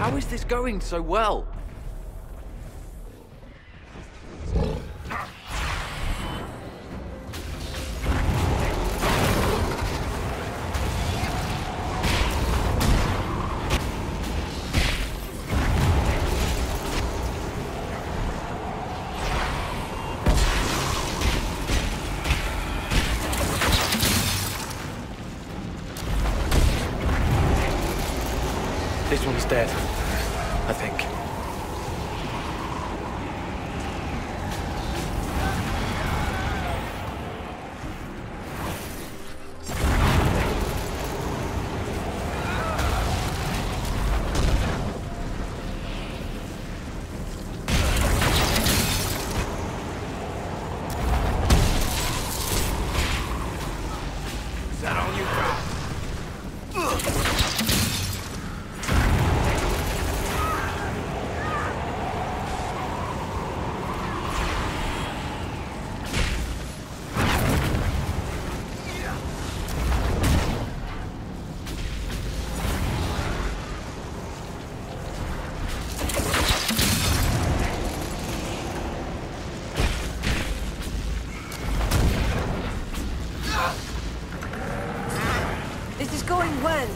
How is this going so well? This one's dead, I think. Is that all you got? This is going well.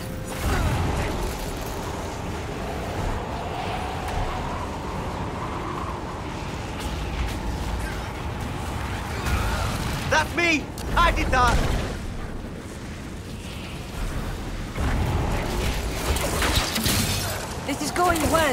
That's me! I did that! This is going well.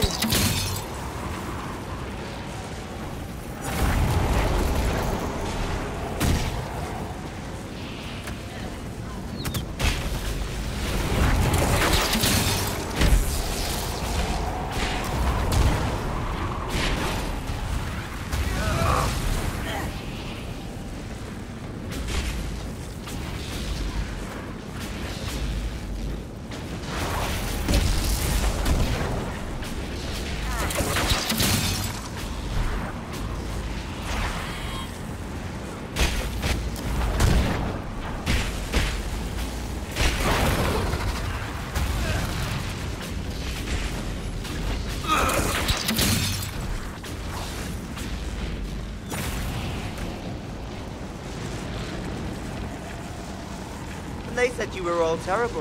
They said you were all terrible.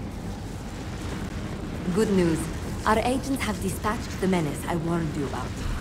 Good news. Our agents have dispatched the menace I warned you about.